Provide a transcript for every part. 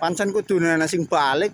Pancen kudune ana sing balik.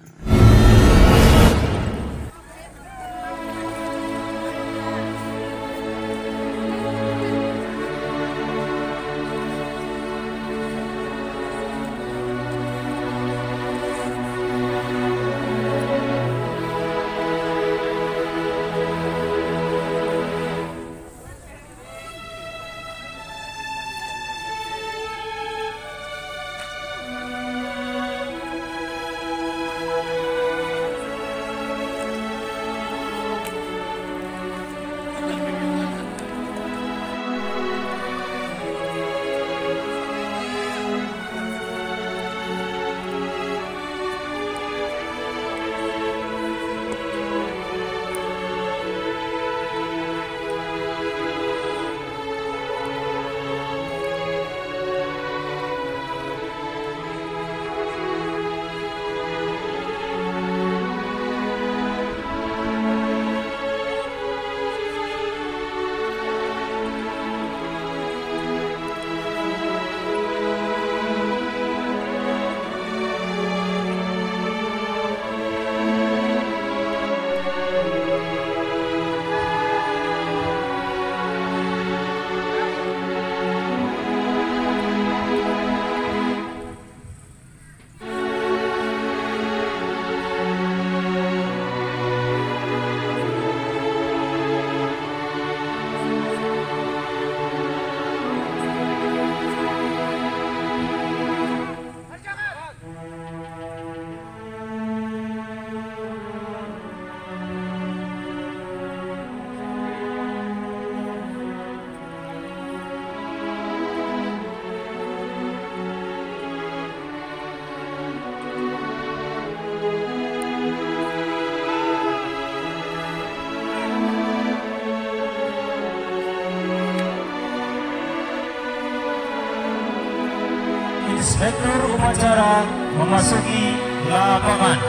Inspektur upacara memasuki lapangan.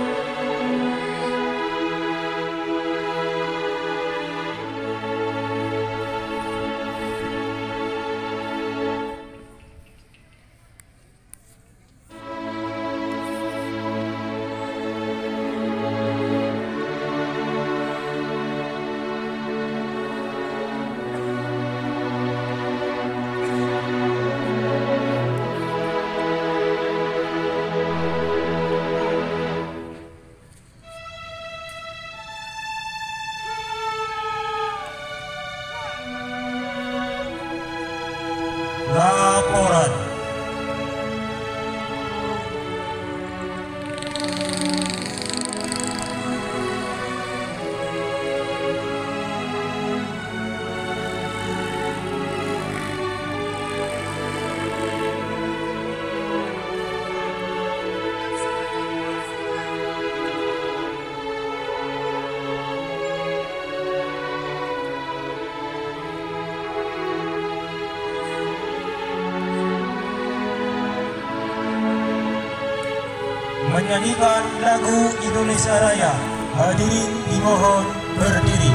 Laporan. Menyanyikan lagu Indonesia Raya. Hadirin dimohon berdiri.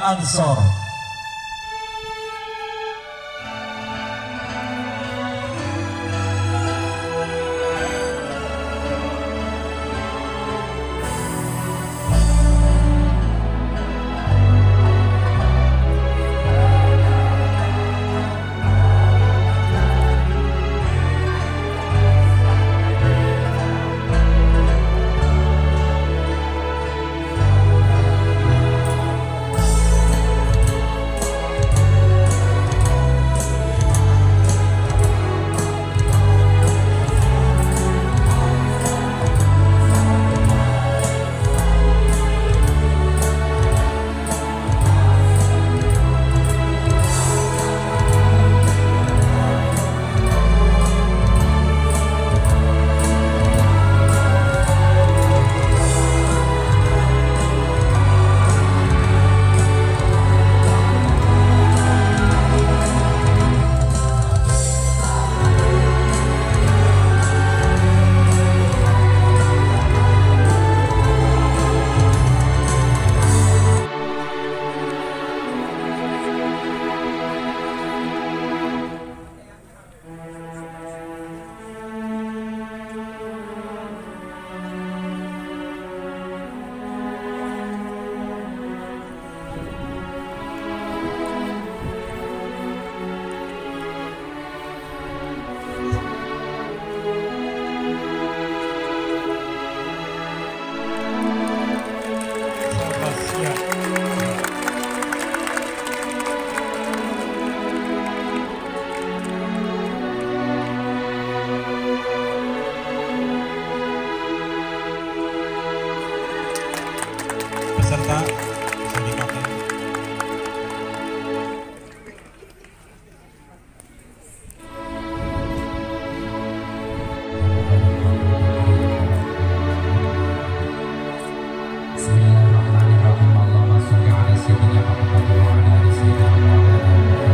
Ansor. Peserta bisa dipakai. Bismillahirrahmanirrahim. Allahumma sholli ala sayyidina Muhammad wa ala ali sayyidina Muhammad.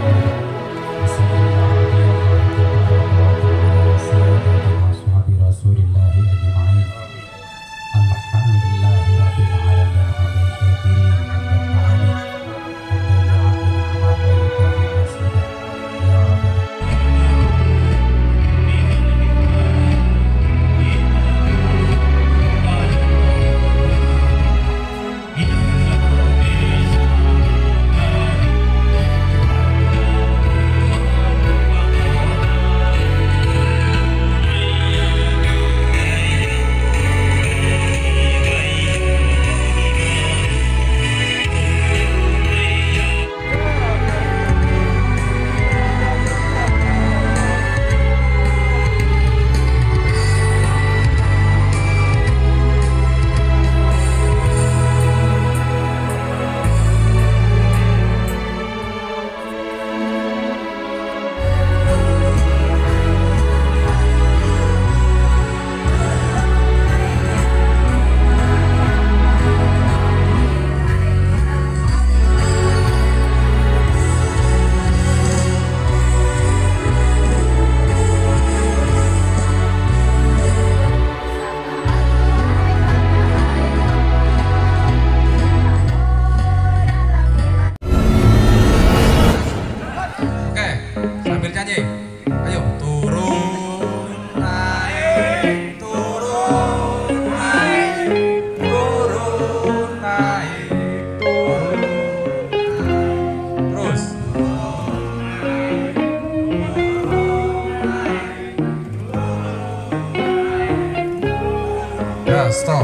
Stop.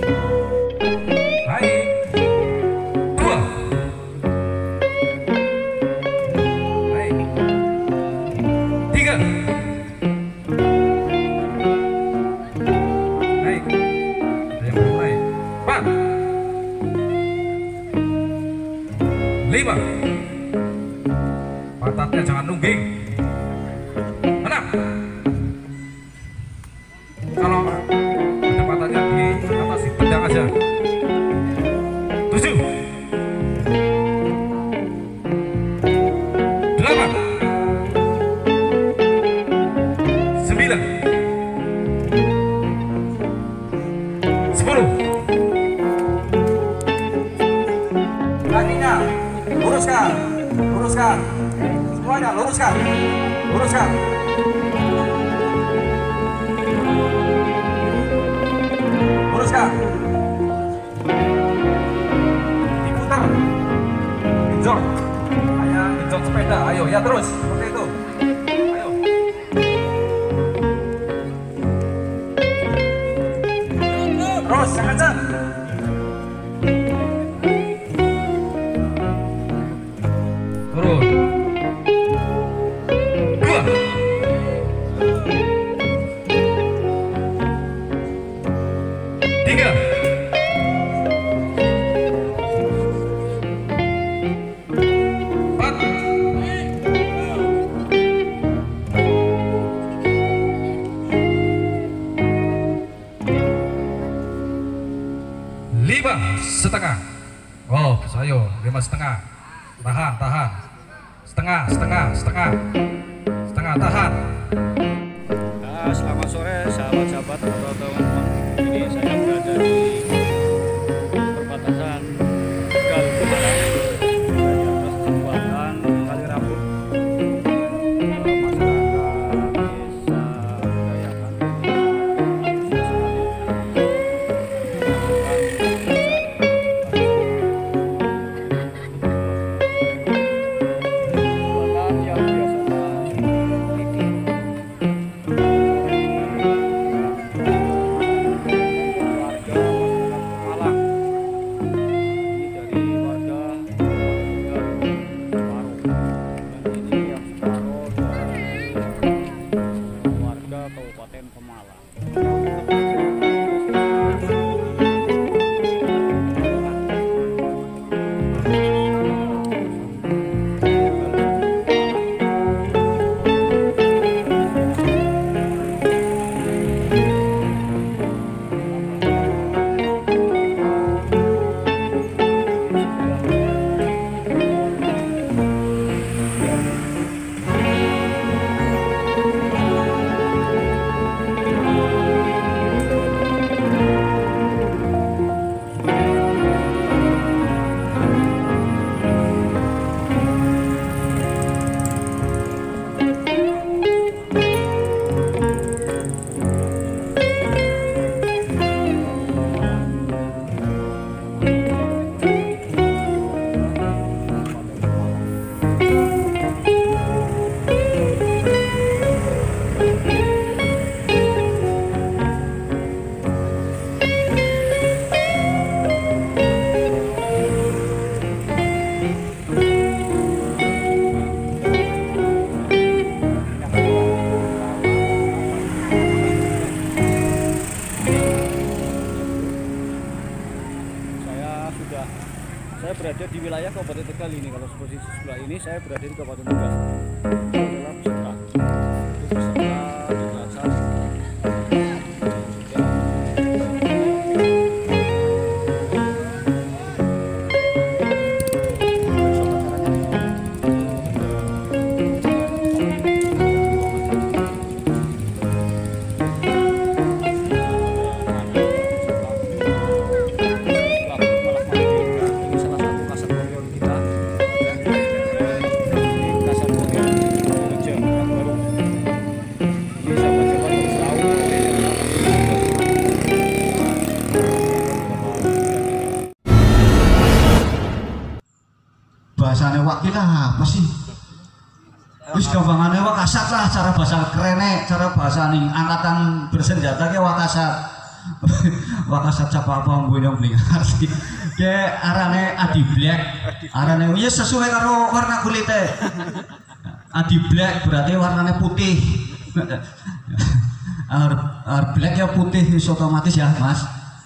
Naik. 2. Naik. 3. Naik. Ada yang belum naik. 4. 5. Pantatnya jangan nungging. 6. Kalau kedepannya di atas dipendang aja. 7. 8. 9. 10. Kakinya luruskan. Luruskan. Luruskan. Diputar. Genjot. Kayak genjot sepeda. Ayo, ya terus. Seperti itu. Ayo. Terus, yang kencang. Turun. 2. 3. 4. 5,5. Oh, ayo 5,5. Tahan, tahan. Setengah, tahan. Selamat sore sahabat-sahabat atau teman-teman. Ini saya berada di perbatasan Tegal Pemalang, di atas jembatan Kali Rambut. Masyarakat desa Budayakan yang biasanya Kabupaten Pemalang. Saya berada di wilayah Kabupaten Tegal ini. Kalau posisi sebelah ini saya berada di Kabupaten Tegal. Itu adalah peserta. Itu peserta jenazah. Bahasane wak kita apa sih? Wis gampangane wak kasat lah, cara bahasa kerene, cara bahasa ning angkatan bersenjata ke wak kasat. Wak kasat siapa apa mbuh nang arti. Ke arane Adi Black. Arane ya sesuai karo warna kulite. Adi Black berarti warnanya putih. Black ya putih otomatis ya, Mas.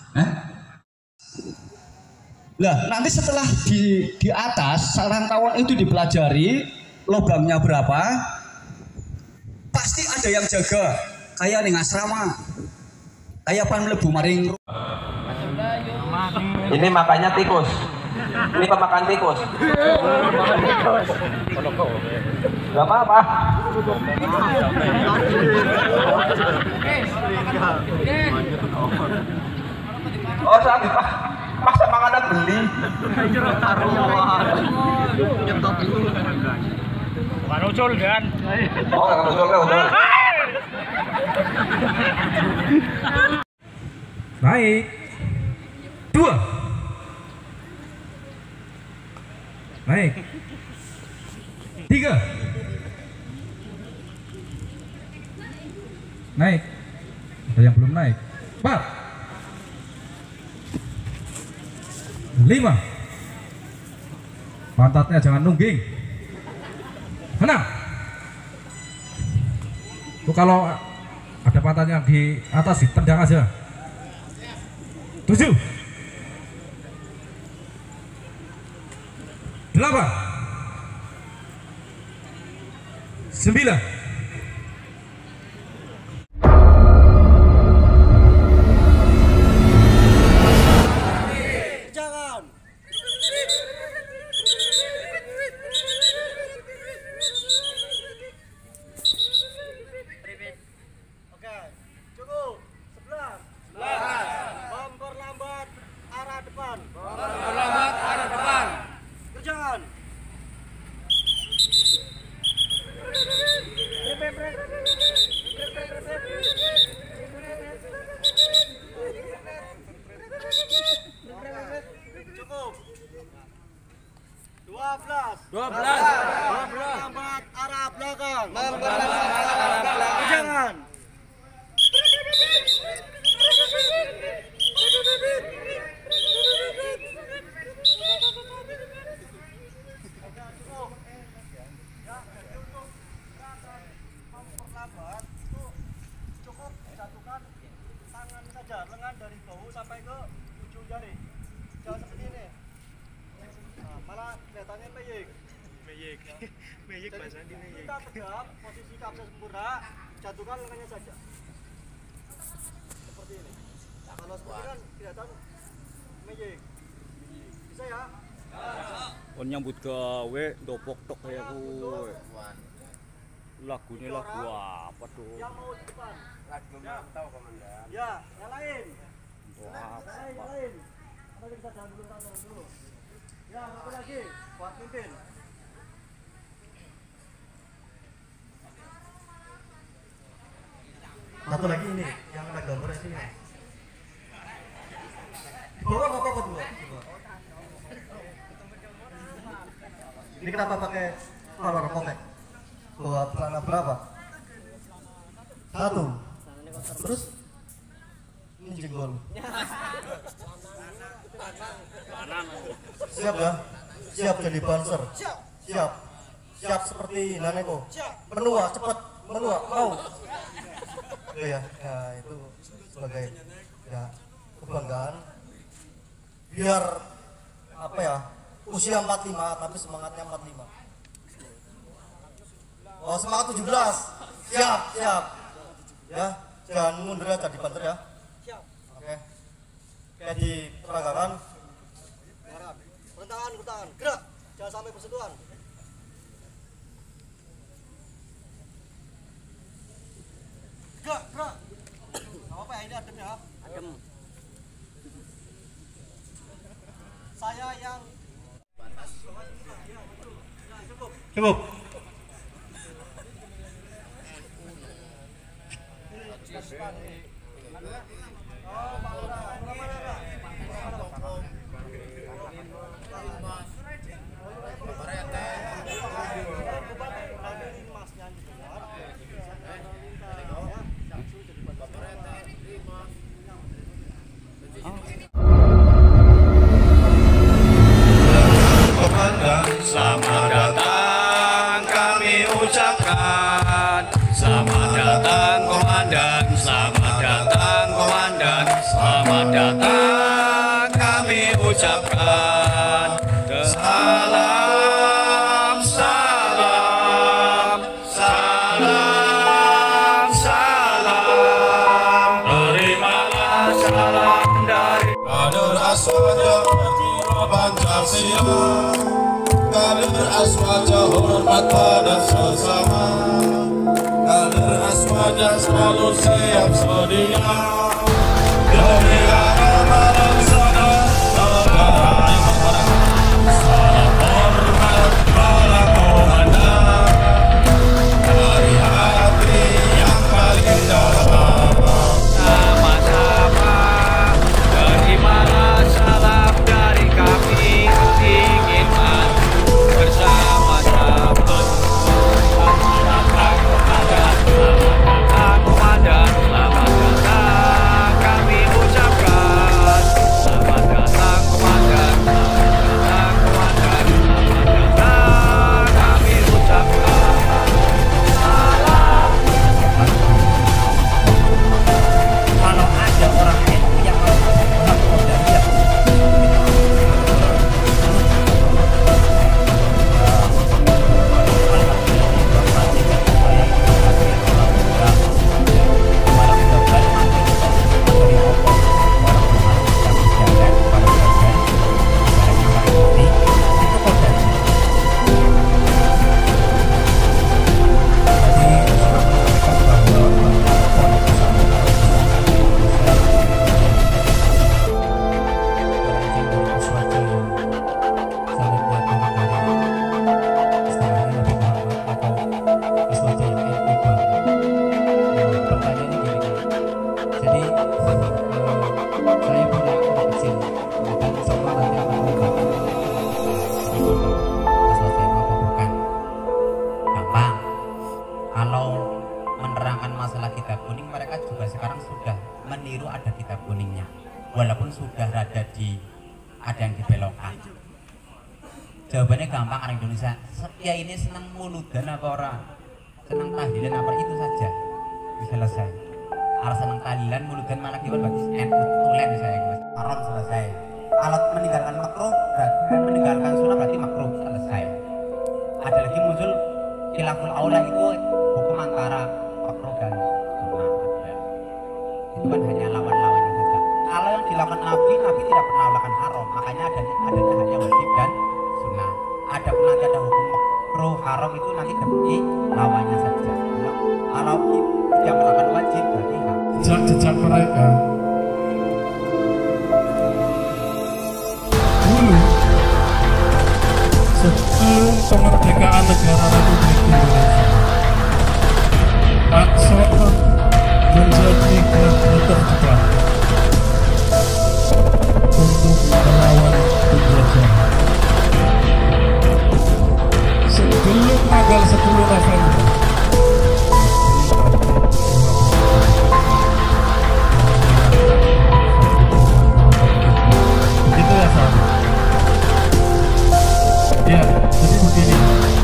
Lah nanti setelah di atas rangkauan itu dipelajari logamnya berapa, pasti ada yang jaga kayak ning asrama kayak pan mlebu maring. Ini makanya tikus, ini pemakan tikus. Gak apa-apa. Oh sakit pak. Masa makanan beli. Ucul kan. Oh, nggak ucul kan udah. Naik. 2. Naik. 3. Naik. Ada yang belum naik. 4. 5. Pantatnya jangan nungging. 6. Tuh kalau ada pantatnya di atas ditendang aja. 7. 8. 9. Jangan. Oke, cukup. 11. Memperlambat arah depan. Kerjaan. Cukup. 12. Memperlambat arah belakang. Kerjaan. Memperlambat itu cukup satukan tangan saja, lengan dari bahu sampai ke ujung jari. Jangan seperti ini. Nah, malah kelihatannya meyik. Meyik bahasa di meyik. Kita tegap, posisi kapsa sempurna, jatuhkan lengannya saja. Seperti ini. Nah, kalau seperti kan kelihatan meyik. Bisa ya? On nyambut gawe dopok tok kayak gue. Lagunya lagu apa tuh? Yang mau di depan. Lagu mantau komandan. Ya, yang lain. Wah, Yang lain. Kita bisa jalan dulu, tahan dulu. Ya, satu lagi. Buat pimpin. Satu lagi ini, yang ada gambarnya sini. Bawa apa dua? Ini kenapa pakai color pocket? Bawa celana berapa? 1. Terus ini jenggol. Siap ya? Siap jadi bouncer. Siap. Siap seperti Naneko. Menua cepat, menua mau. Ya, ya itu sebagai ya kebanggaan. Biar apa ya? Usia 45 tapi semangatnya 45. Oh, semangat 17. Siap, siap. Ya, jangan mundur aja di banter ya. Siap. Oke. Kayak diperagakan. Bertahan. Gerak. Jangan sampai bersentuhan. Gerak. Gak apa-apa ya, ini adem ya. Adem. Saya yang Cukup. Selamat datang kami ucapkan. Selamat datang komandan. Selamat datang komandan. Selamat datang kami ucapkan. Salam, salam, salam, salam. Terimalah salam dari Kader Aswaja Pancasila, kader Aswaja hormat pada sesama, kader Aswaja selalu siap sedia demi agama dan negara yang berharga. Salam hormat para komandan, masalah kitab kuning, mereka juga sekarang sudah meniru ada kitab kuningnya, walaupun sudah ada yang dibelokkan. Jawabannya gampang, orang Indonesia. Ya ini senang muludan apa orang? Senang tahlilan apa? Itu saja. Selesai. Kalau senang tahlilan, muludan malah kiwan berarti tulen saya. Haram selesai. Kalau meninggalkan makruh, meninggalkan sunnah berarti makruh, selesai. Ada lagi muncul khilaful aula, itu hukum antara makruh dan sunnah. Itu kan hanya lawan-lawannya saja. Kalau yang dilakukan Nabi tidak pernah melakukan haram, makanya adanya hanya wajib dan sunnah. Ada pun nanti ada hukum makruh haram, itu nanti demi lawannya saja. Kalau tidak melakukan wajib berarti jejak mereka dulu sebelum kemerdekaan negara Republik Indonesia, Aqsa menjadi garda terdepan untuk melawan penjajah. Sebelum tanggal 10 November itu ya Pak. Ya, jadi begini.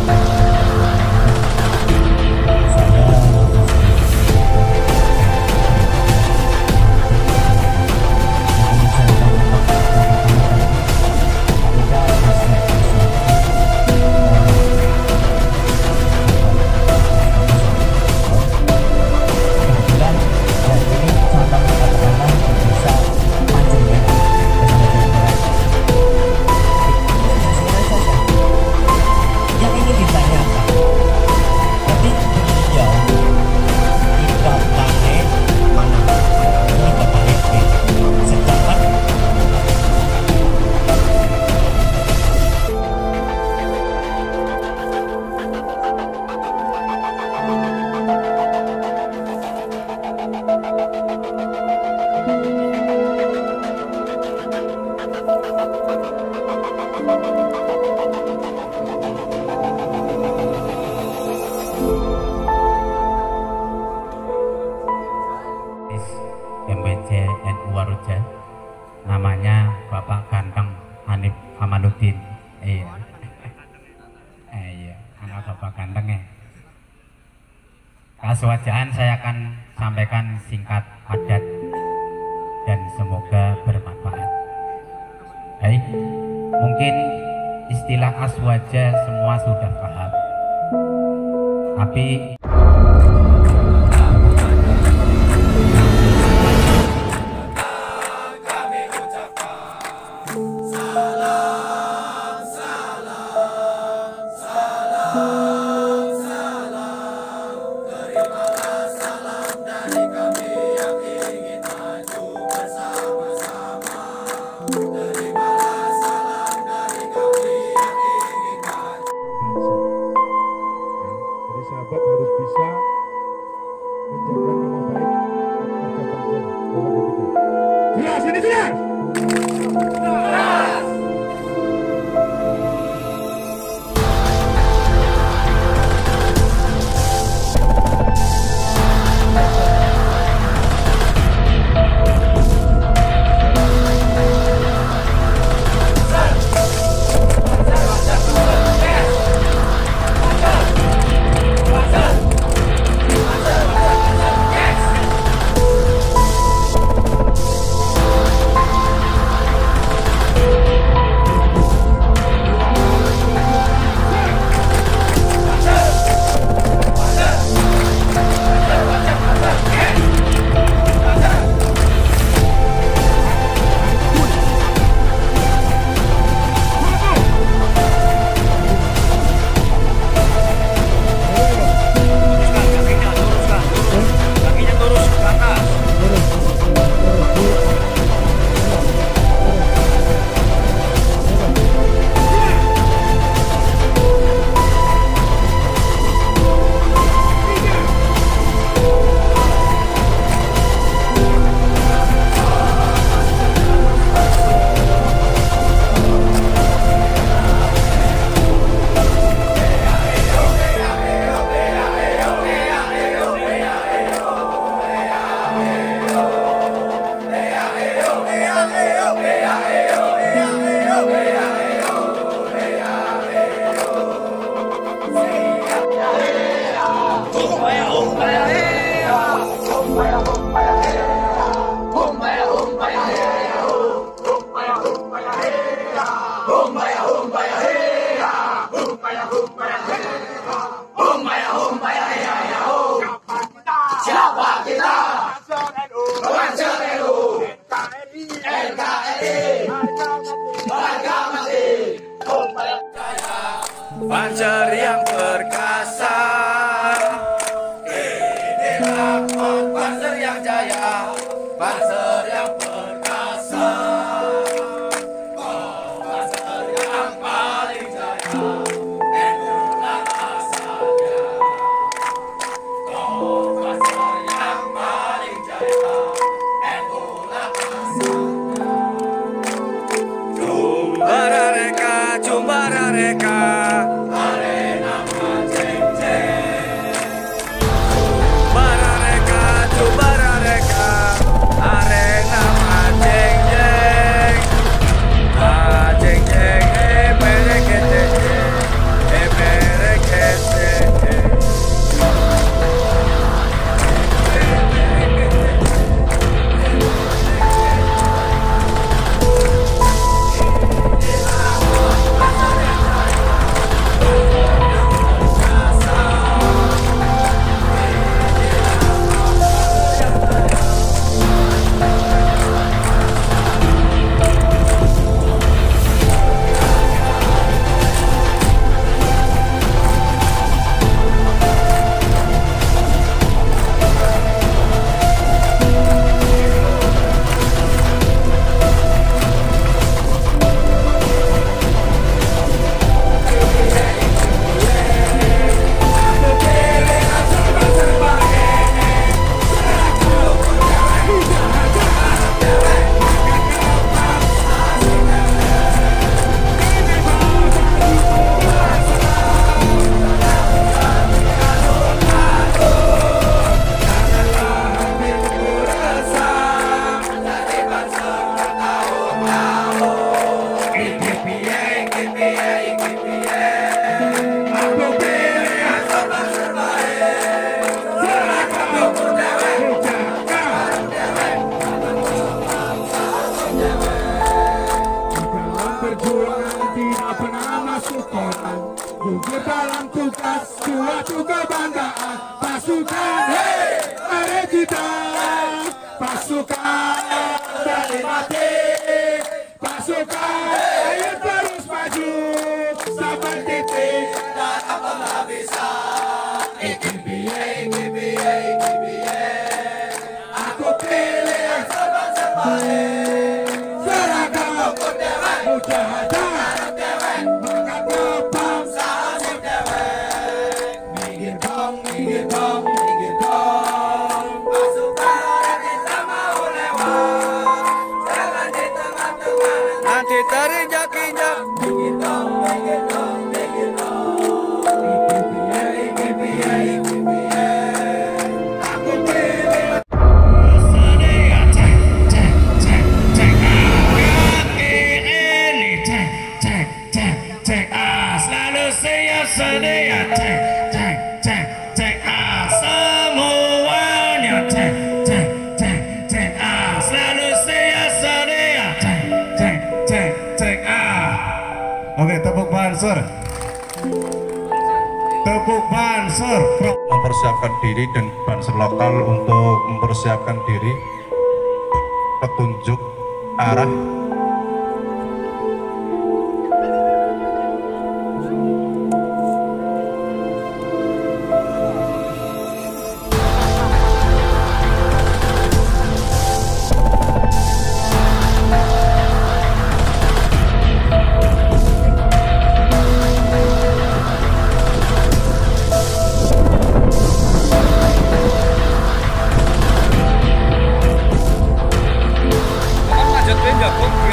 MBC NU Waruja, namanya Bapak Ganteng Hanif Kamaluddin. Iya. Iya, anak Bapak Ganteng ya. Kaswajaan saya akan sampaikan singkat, padat, dan semoga bermanfaat. Baik, mungkin istilah aswaja semua sudah paham, tapi sahabat harus Siapa kita? Banser NU, NKRI, harga mati. Banser yang perkasa, inilah Banser yang jaya, Banser yang perkasa, Banser yang paling jaya, itulah asalnya. Banser yang paling jaya, itulah asalnya. Jumbara reka, jumbara reka. Gugur dalam tugas, suatu kebanggaan. Pasukan, hei, mari kita. Pasukan dari mati. Pasukan, ayo terus maju. Sampai titik darah penghabisan. Iki biye. Aku pilih yang serba-serbaik. Seragam mujahadah. Oke, tepuk Banser. Tepuk Banser. Mempersiapkan diri dan Banser lokal untuk mempersiapkan diri petunjuk arah Lanjut jagung.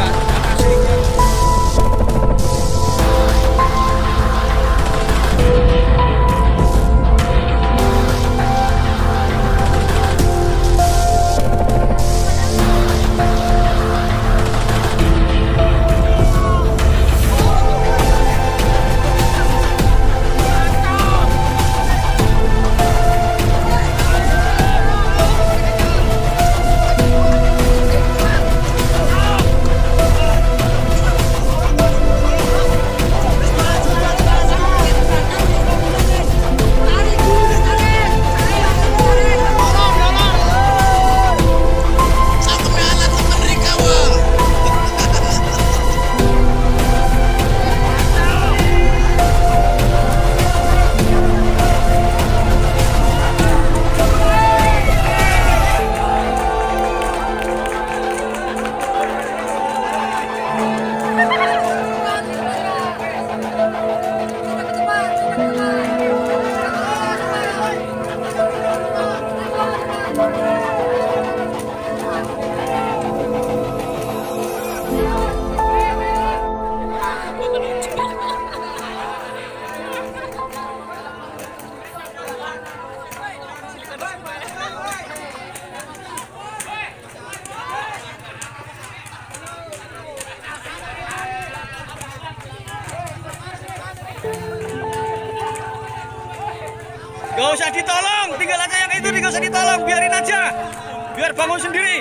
usah ditolong, tinggal aja yang itu, nggak usah ditolong, biarin aja, biar bangun sendiri.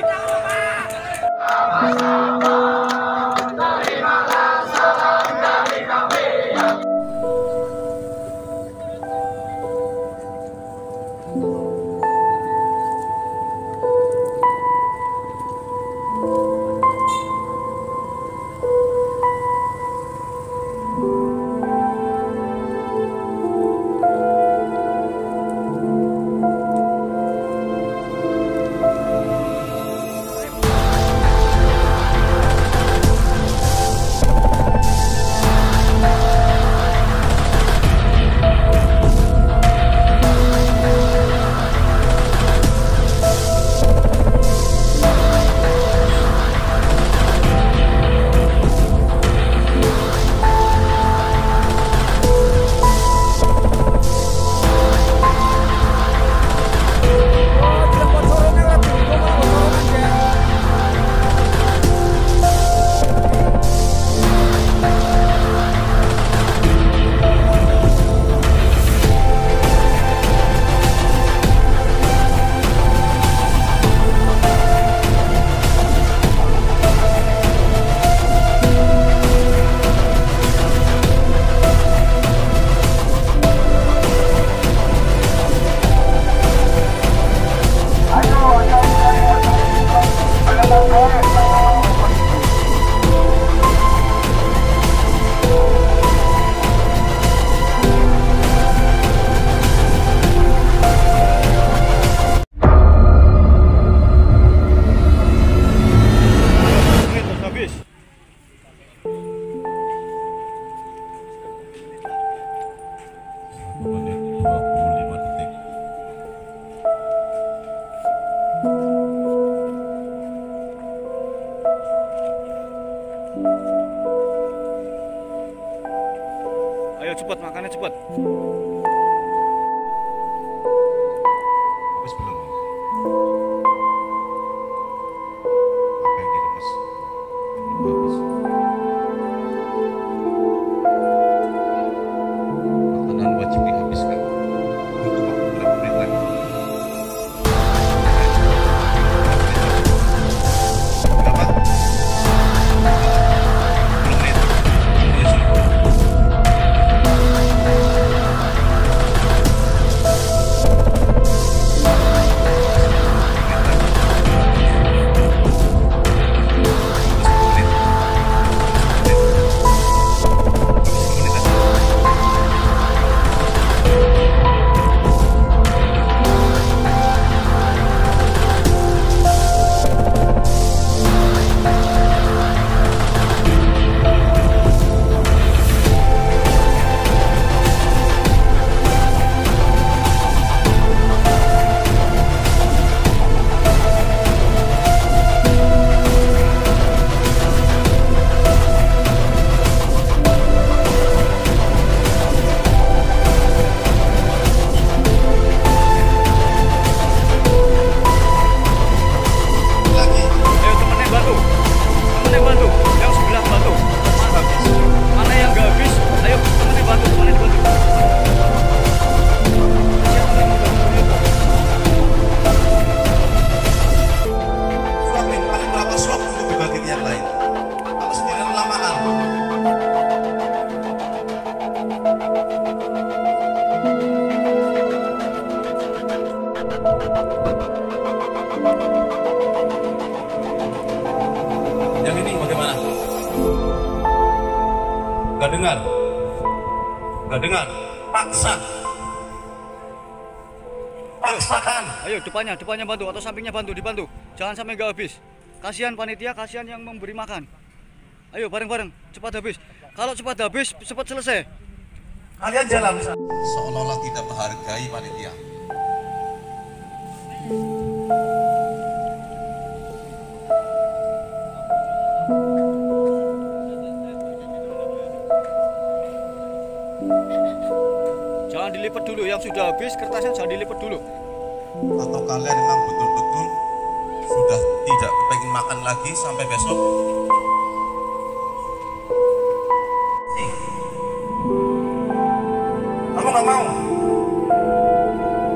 Ayo cepet, makannya cepet. Habis belum? Apa yang diremes? Belum habis. Makanan wajib dihabiskan. Butuh waktu berapa menit lagi? Berapa? 10 menit. Iya, sudah. Yang ini bagaimana? Gak dengar? Gak dengar? Paksa! Paksakan! Ayo depannya bantu atau sampingnya dibantu. Jangan sampai nggak habis. Kasihan panitia, kasihan yang memberi makan. Ayo bareng-bareng, cepat habis. Kalau cepat habis, cepat selesai. Kalian jalan. Seolah-olah tidak menghargai panitia. Jangan dilipat dulu, yang sudah habis kertasnya jangan dilipat dulu. Atau kalian memang betul-betul sudah tidak pengen makan lagi sampai besok? Kamu nggak mau?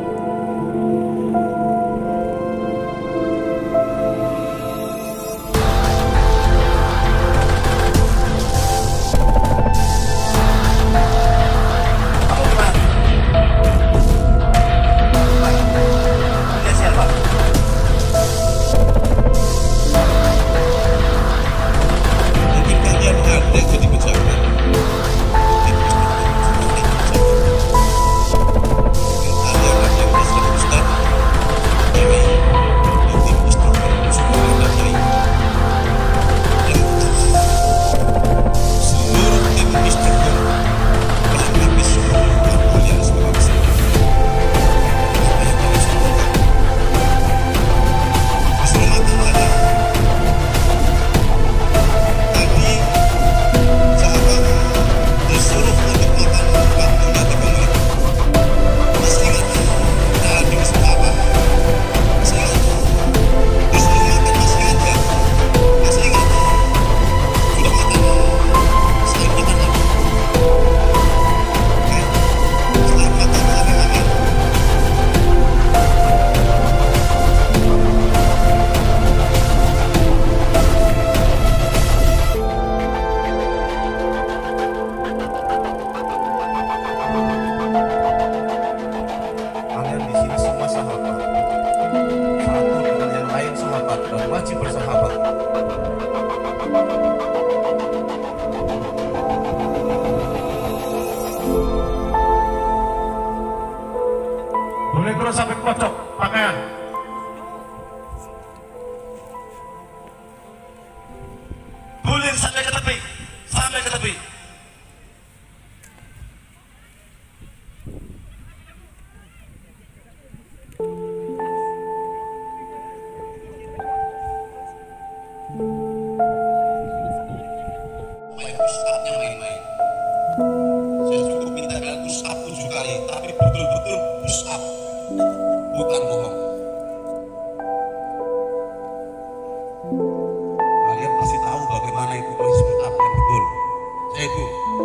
Ibu.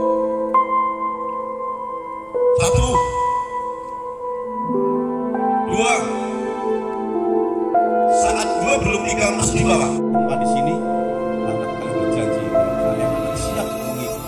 1, 2. Saat gua belum 3 terus di bawah. Tempat di sini karena kalian berjanji kalian siap mengikuti.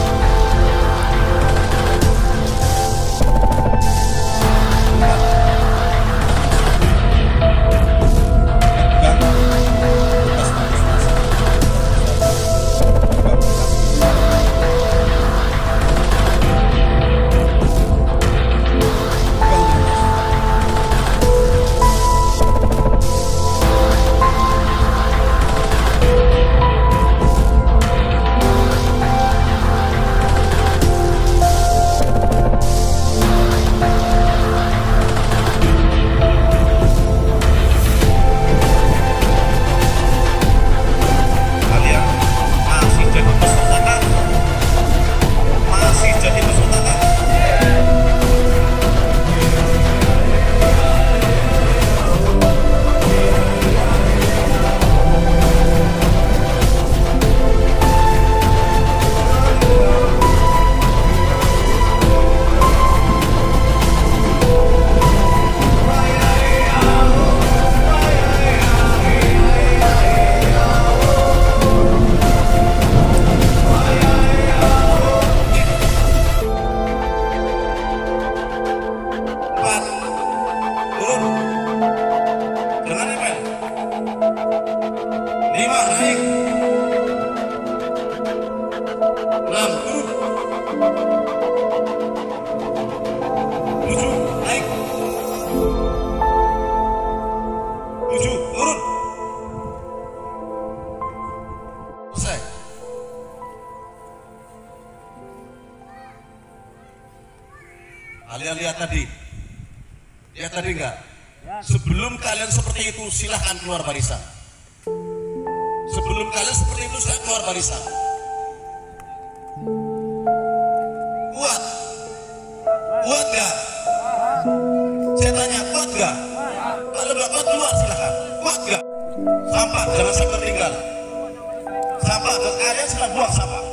Kalian lihat tadi enggak? Sebelum kalian seperti itu silahkan keluar barisan. Sebelum kalian seperti itu silahkan keluar barisan. Kuat? Kuat gak? Saya tanya, kuat gak? Kalau nggak kuat keluar silahkan. Kuat gak? Sampah jangan sampai tertinggal. Sampah dan kalian silahkan buang sampah.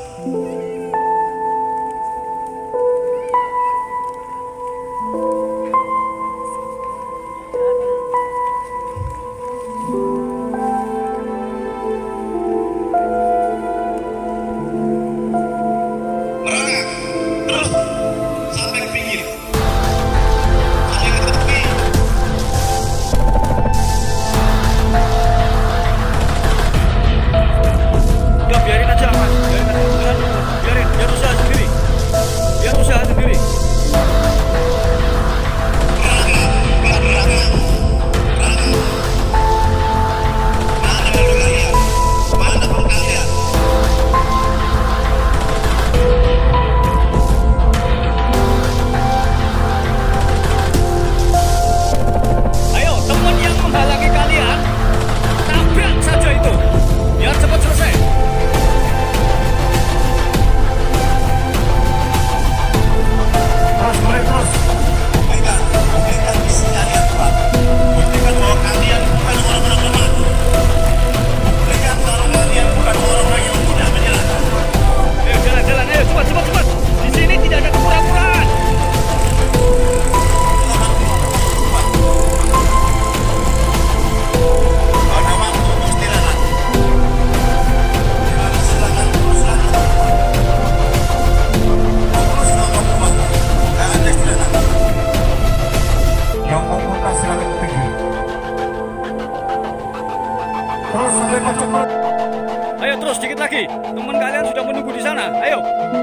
Ayo terus dikit lagi. Teman kalian sudah menunggu di sana. Ayo.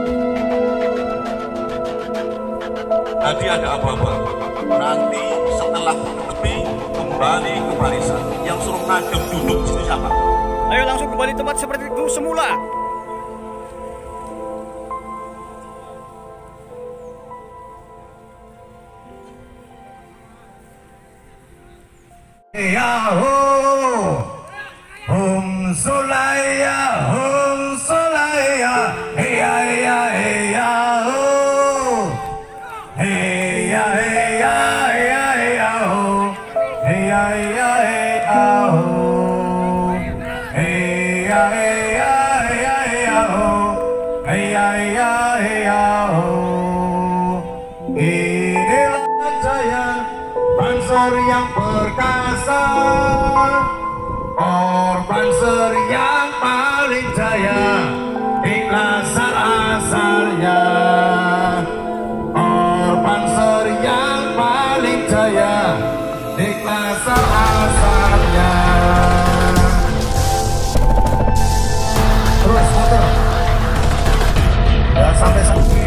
Tadi ada apa-apa. Nanti setelah tepi kembali ke barisan. Yang suruh ngadem duduk situ siapa? Ayo langsung kembali tempat seperti itu semula. Yahoo, Solaya, Solaya, hey ya, hey ya, hey ya, hey ya, hey ya, hey ya, hey ya, hey ya, hey ya, hey ya, hey ya, hey ya. Banser yang perkasa, Banser yang paling jaya, ikhlas asal-asalnya. Banser yang paling jaya, ikhlas asal-asalnya. Terus muter ya sampai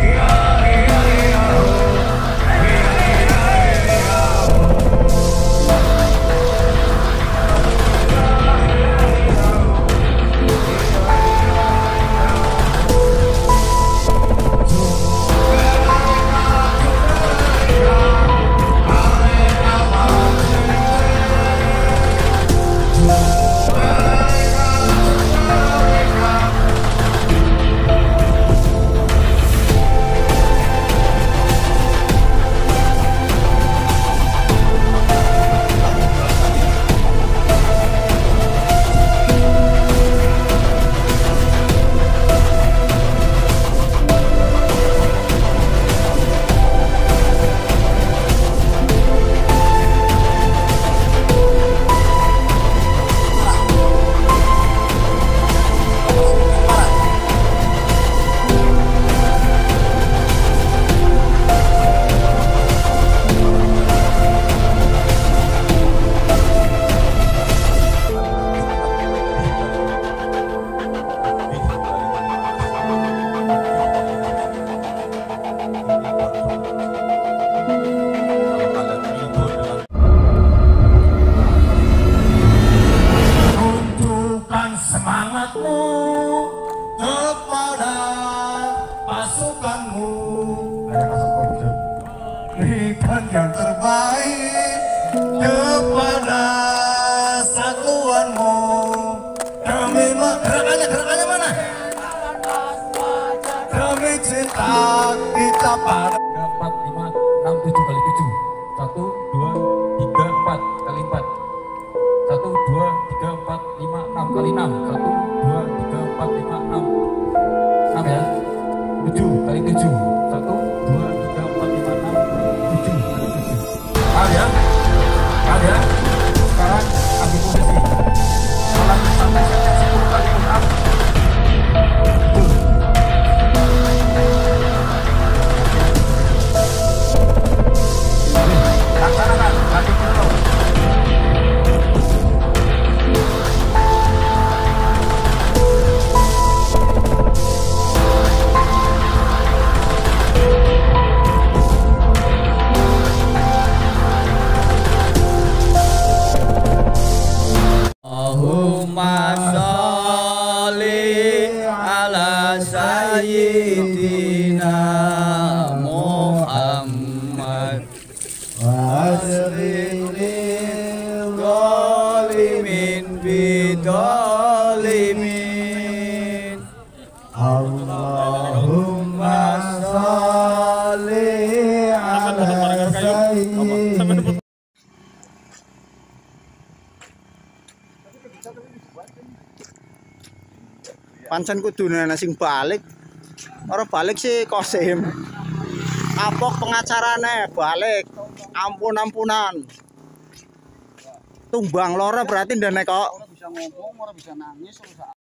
semangatmu kepada pasukanmu, berikan yang terbaik kepada satuanmu. Gerakannya mana? Demi cinta kita pada 4, 5, 6, 7 kali 7. 1, 2, 3, 4 kali 4. 1, 2, 3, 4, 5, 6 kali 6. 1, 2, 3, 4, 5, 6. 6 ya. 7 kali 7. 1, 2, 3, 4, 5, 6, 7 kali 7. Paham ya? Paham ya? Sekarang ambil posisi. Jalan sampai 10 kali push up. Laksanakan, kaki dulu. Allahumma sholli ala sayyidina Muhammad wa asrifil zalimin bidolimin. Allahumma sholli ala sayyidina. Pancen kudune sing balik. Ora balik sih Kosim. Kapok pengacarane balik. Ampun-ampunan. Tumbang loro berarti ndene kok. Ora bisa ngomong, ora bisa nangis.